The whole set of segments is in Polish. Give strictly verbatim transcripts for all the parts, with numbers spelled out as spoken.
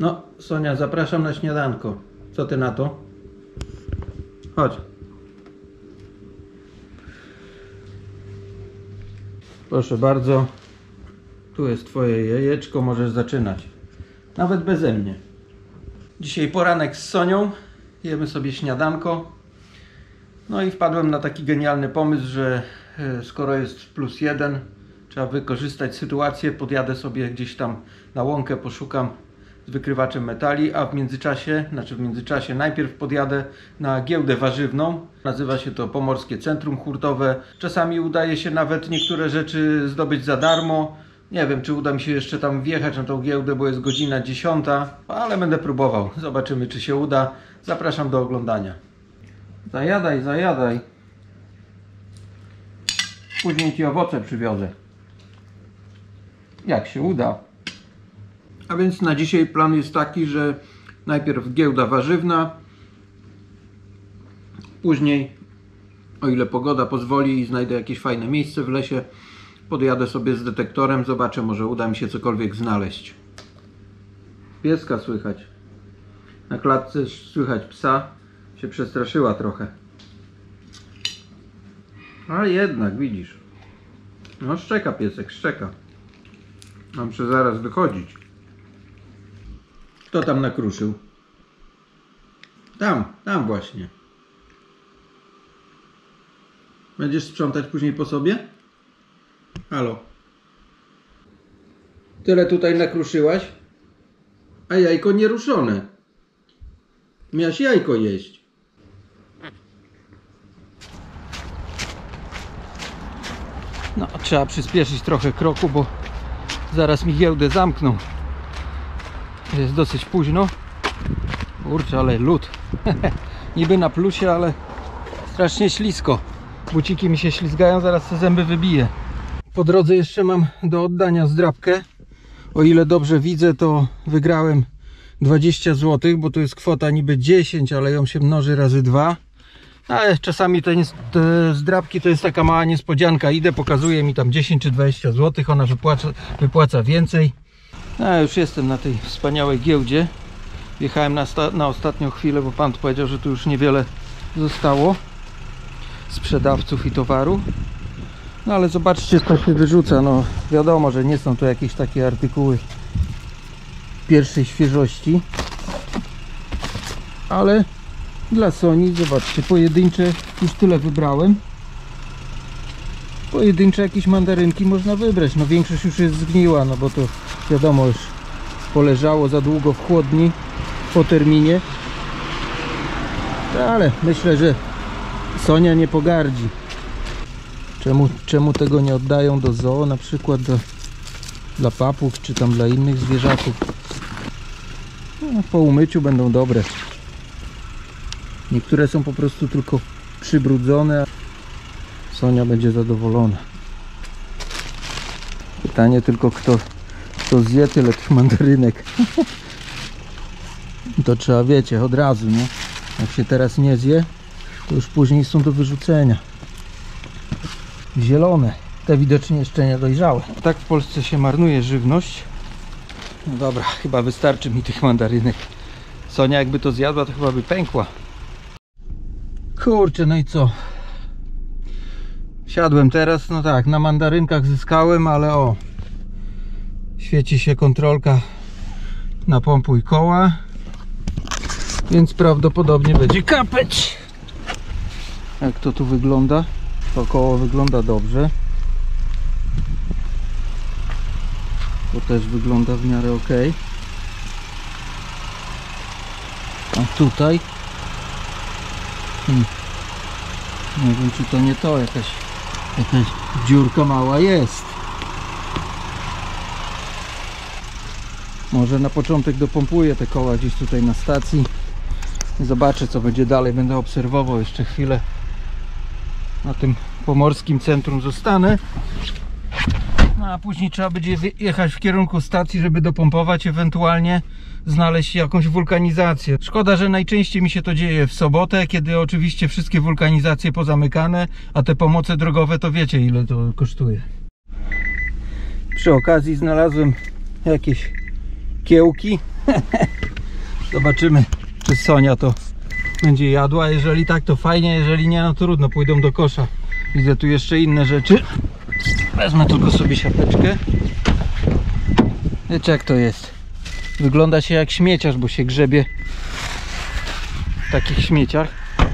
No, Sonia, zapraszam na śniadanko. Co ty na to? Chodź. Proszę bardzo. Tu jest twoje jajeczko, możesz zaczynać. Nawet beze mnie. Dzisiaj poranek z Sonią. Jemy sobie śniadanko. No i wpadłem na taki genialny pomysł, że skoro jest plus jeden, trzeba wykorzystać sytuację. Podjadę sobie gdzieś tam na łąkę, poszukam z wykrywaczem metali, a w międzyczasie, znaczy w międzyczasie najpierw podjadę na giełdę warzywną. Nazywa się to Pomorskie Centrum Hurtowe. Czasami udaje się nawet niektóre rzeczy zdobyć za darmo. Nie wiem, czy uda mi się jeszcze tam wjechać na tą giełdę, bo jest godzina dziesiąta, ale będę próbował. Zobaczymy, czy się uda. Zapraszam do oglądania. Zajadaj, zajadaj. Później ci owoce przywiozę. Jak się uda. A więc na dzisiaj plan jest taki, że najpierw giełda warzywna, później, o ile pogoda pozwoli i znajdę jakieś fajne miejsce w lesie, podjadę sobie z detektorem, zobaczę, może uda mi się cokolwiek znaleźć. Pieska słychać. Na klatce słychać psa. Się przestraszyła trochę. A jednak, widzisz. No szczeka piesek, szczeka. Mam muszę zaraz wychodzić. Kto tam nakruszył? Tam, tam właśnie. Będziesz sprzątać później po sobie? Halo. Tyle tutaj nakruszyłaś? A jajko nieruszone. Miałaś jajko jeść. No, trzeba przyspieszyć trochę kroku, bo zaraz mi giełdę zamkną. Jest dosyć późno. Kurczę, ale lód. Niby na plusie, ale strasznie ślisko. Buciki mi się ślizgają, zaraz te zęby wybiję. Po drodze jeszcze mam do oddania zdrabkę. O ile dobrze widzę, to wygrałem dwadzieścia złotych, bo to jest kwota niby dziesięć, ale ją się mnoży razy dwa. Ale czasami te, te zdrabki to jest taka mała niespodzianka. Idę, pokazuje mi tam dziesięć czy dwadzieścia złotych, ona wypłaca, wypłaca więcej. A już jestem na tej wspaniałej giełdzie. Jechałem na, na ostatnią chwilę, bo pan tu powiedział, że tu już niewiele zostało sprzedawców i towaru. No ale zobaczcie, co się wyrzuca. No wiadomo, że nie są to jakieś takie artykuły pierwszej świeżości, ale dla Soni, zobaczcie, pojedyncze, już tyle wybrałem. Pojedyncze jakieś mandarynki można wybrać. No większość już jest zgniła, no bo to wiadomo, już poleżało za długo w chłodni po terminie. Ale myślę, że Sonia nie pogardzi. Czemu, czemu tego nie oddają do zoo, na przykład do, dla papug, czy tam dla innych zwierzaków. No, po umyciu będą dobre. Niektóre są po prostu tylko przybrudzone. Sonia będzie zadowolona. Pytanie tylko, kto, kto zje tyle tych mandarynek. To trzeba, wiecie, od razu, nie? Jak się teraz nie zje, to już później są do wyrzucenia. Zielone. Te widocznie jeszcze nie dojrzałe. Tak w Polsce się marnuje żywność. No dobra, chyba wystarczy mi tych mandarynek. Sonia jakby to zjadła, to chyba by pękła. Kurczę, no i co? Wsiadłem teraz, no tak, na mandarynkach zyskałem, ale o, świeci się kontrolka na pompuj koła, więc prawdopodobnie będzie kapeć. Jak to tu wygląda? To koło wygląda dobrze. To też wygląda w miarę ok. A tutaj hmm. nie wiem, czy to nie to, jakaś jakaś dziurka mała jest. Może na początek dopompuję te koła gdzieś tutaj na stacji. Zobaczę, co będzie dalej. Będę obserwował jeszcze chwilę. Na tym Pomorskim Centrum zostanę. No a później trzeba będzie jechać w kierunku stacji, żeby dopompować, ewentualnie znaleźć jakąś wulkanizację. Szkoda, że najczęściej mi się to dzieje w sobotę, kiedy oczywiście wszystkie wulkanizacje pozamykane, a te pomoce drogowe to wiecie, ile to kosztuje. Przy okazji znalazłem jakieś kiełki. Zobaczymy, czy Sonia to będzie jadła. Jeżeli tak, to fajnie, jeżeli nie, no to trudno, pójdą do kosza. Widzę tu jeszcze inne rzeczy. Wezmę tylko sobie siateczkę. Wiecie, jak to jest? Wygląda się jak śmieciarz, bo się grzebie w takich śmieciach.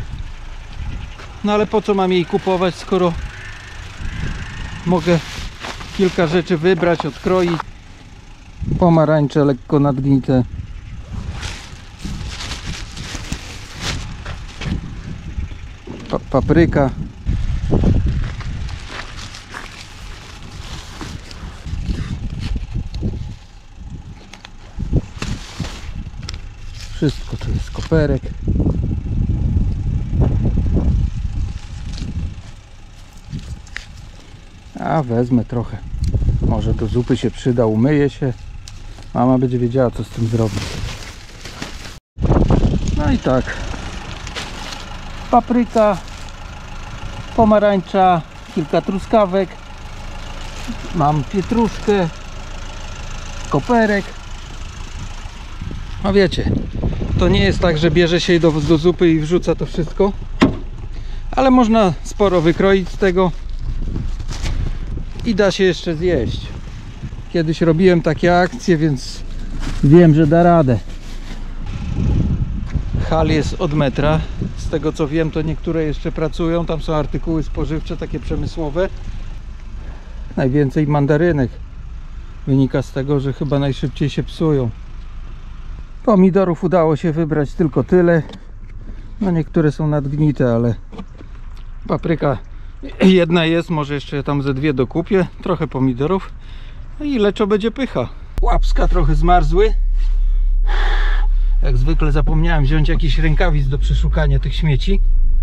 No ale po co mam jej kupować, skoro mogę kilka rzeczy wybrać, odkroić. Pomarańcze lekko nadgnite. Pa papryka. Wszystko tu jest, koperek. A wezmę trochę. Może do zupy się przyda, umyję się. Mama będzie wiedziała, co z tym zrobić. No i tak. Papryka, pomarańcza, kilka truskawek. Mam pietruszkę, koperek. No wiecie, to nie jest tak, że bierze się do, do zupy i wrzuca to wszystko. Ale można sporo wykroić z tego i da się jeszcze zjeść. Kiedyś robiłem takie akcje, więc wiem, że da radę. Hal jest od metra. Z tego co wiem, to niektóre jeszcze pracują. Tam są artykuły spożywcze, takie przemysłowe. Najwięcej mandarynek wynika z tego, że chyba najszybciej się psują. Pomidorów udało się wybrać tylko tyle. No niektóre są nadgnite, ale papryka jedna jest, może jeszcze tam ze dwie dokupię. Trochę pomidorów. No i leczo będzie pycha. Łapska trochę zmarzły. Jak zwykle zapomniałem wziąć jakiś rękawic do przeszukania tych śmieci.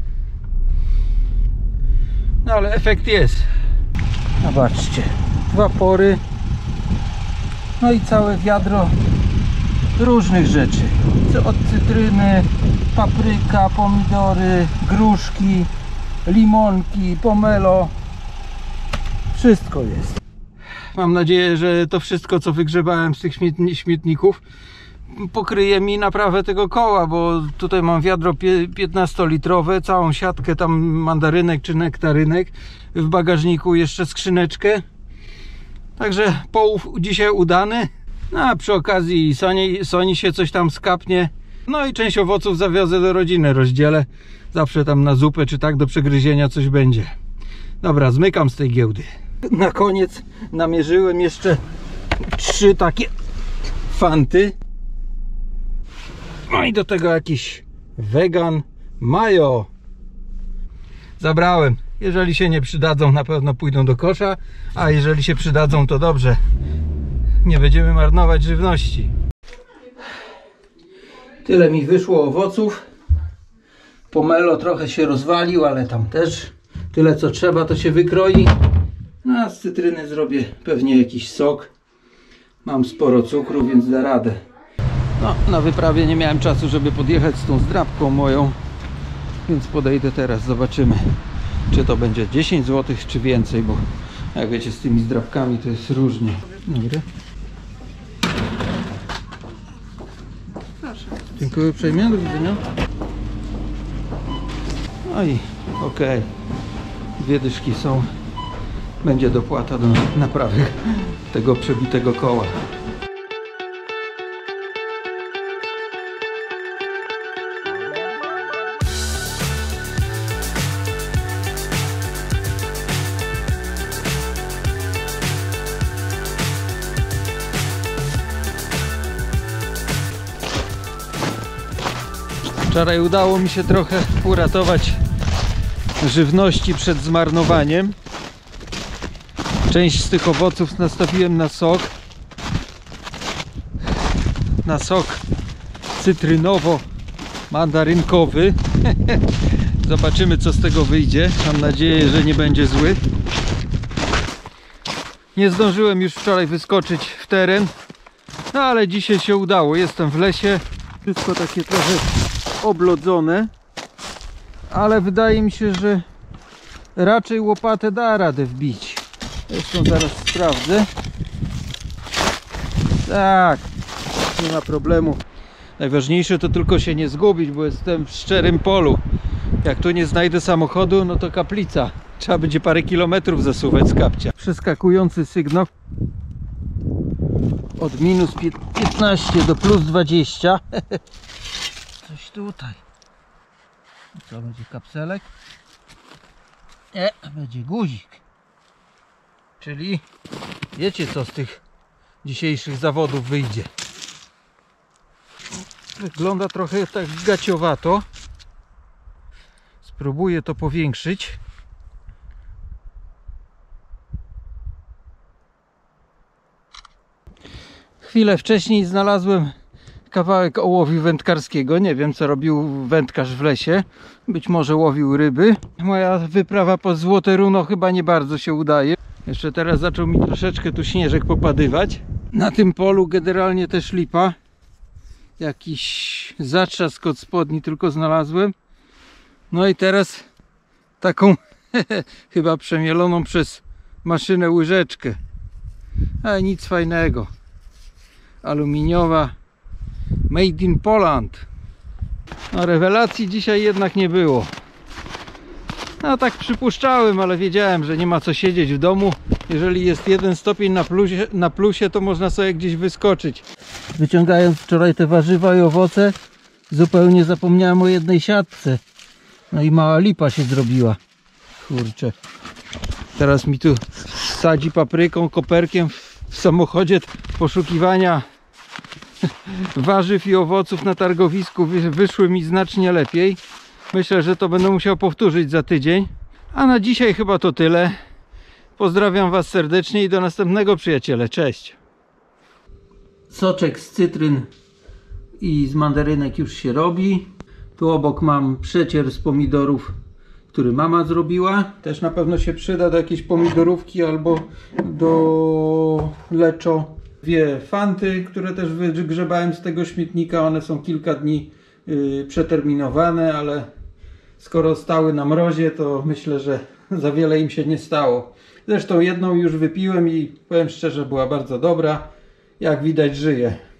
No ale efekt jest. Zobaczcie, dwa pory. No i całe wiadro różnych rzeczy. Od cytryny, papryka, pomidory, gruszki, limonki, pomelo. Wszystko jest. Mam nadzieję, że to wszystko, co wygrzebałem z tych śmietników, pokryje mi naprawę tego koła, bo tutaj mam wiadro piętnastolitrowe, całą siatkę tam mandarynek czy nektarynek, w bagażniku jeszcze skrzyneczkę. Także połów dzisiaj udany. No a przy okazji Soni, Soni się coś tam skapnie. No i część owoców zawiozę do rodziny, rozdzielę. Zawsze tam na zupę czy tak do przegryzienia coś będzie. Dobra, zmykam z tej giełdy. Na koniec namierzyłem jeszcze trzy takie fanty. No i do tego jakiś wegan mayo. Zabrałem. Jeżeli się nie przydadzą, na pewno pójdą do kosza, a jeżeli się przydadzą, to dobrze. Nie będziemy marnować żywności. Tyle mi wyszło owoców. Pomelo trochę się rozwalił, ale tam też tyle co trzeba to się wykroi. No a z cytryny zrobię pewnie jakiś sok. Mam sporo cukru, więc da radę. No, na wyprawie nie miałem czasu, żeby podjechać z tą zdrabką moją, więc podejdę teraz, zobaczymy, czy to będzie dziesięć złotych, czy więcej, bo jak wiecie, z tymi zdrabkami to jest różnie. Dobry. Proszę. Dziękuję uprzejmie, do widzenia. No i okej, okay. Dwie dyszki są. Będzie dopłata do naprawy tego przebitego koła. Wczoraj udało mi się trochę uratować żywności przed zmarnowaniem. Część z tych owoców nastawiłem na sok. Na sok cytrynowo-mandarynkowy. Zobaczymy, co z tego wyjdzie. Mam nadzieję, że nie będzie zły. Nie zdążyłem już wczoraj wyskoczyć w teren, no ale dzisiaj się udało. Jestem w lesie. Wszystko takie trochę oblodzone, ale wydaje mi się, że raczej łopatę da radę wbić. Zresztą zaraz sprawdzę. Tak, nie ma problemu. Najważniejsze to tylko się nie zgubić, bo jestem w szczerym polu. Jak tu nie znajdę samochodu, no to kaplica. Trzeba będzie parę kilometrów zasuwać z kapcia. Przeskakujący sygnał od minus piętnaście do plus dwadzieścia. Coś tutaj. Co będzie, kapselek? Nie, będzie guzik. Czyli wiecie, co z tych dzisiejszych zawodów wyjdzie. Wygląda trochę tak gaciowato. Spróbuję to powiększyć. Chwilę wcześniej znalazłem kawałek ołowiu wędkarskiego. Nie wiem, co robił wędkarz w lesie. Być może łowił ryby. Moja wyprawa po Złote Runo chyba nie bardzo się udaje. Jeszcze teraz zaczął mi troszeczkę tu śnieżek popadywać. Na tym polu generalnie też lipa. Jakiś zatrzask od spodni tylko znalazłem. No i teraz taką chyba przemieloną przez maszynę łyżeczkę. Ale nic fajnego. Aluminiowa, made in Poland. No, rewelacji dzisiaj jednak nie było. No tak przypuszczałem, ale wiedziałem, że nie ma co siedzieć w domu. Jeżeli jest jeden stopień na plusie, na plusie, to można sobie gdzieś wyskoczyć. Wyciągając wczoraj te warzywa i owoce, zupełnie zapomniałem o jednej siatce. No i mała lipa się zrobiła. Kurczę. Teraz mi tu sadzi papryką, koperkiem w samochodzie poszukiwania warzyw i owoców na targowisku wyszły mi znacznie lepiej. Myślę, że to będę musiał powtórzyć za tydzień. A na dzisiaj chyba to tyle. Pozdrawiam Was serdecznie i do następnego, przyjaciele. Cześć! Soczek z cytryn i z mandarynek już się robi. Tu obok mam przecier z pomidorów, który mama zrobiła. Też na pewno się przyda do jakiejś pomidorówki albo do leczo. Dwie fanty, które też wygrzebałem z tego śmietnika. One są kilka dni yy, przeterminowane, ale skoro stały na mrozie, to myślę, że za wiele im się nie stało. Zresztą jedną już wypiłem i powiem szczerze, była bardzo dobra. Jak widać, żyje.